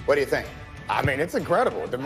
What do you think? I mean, it's incredible. The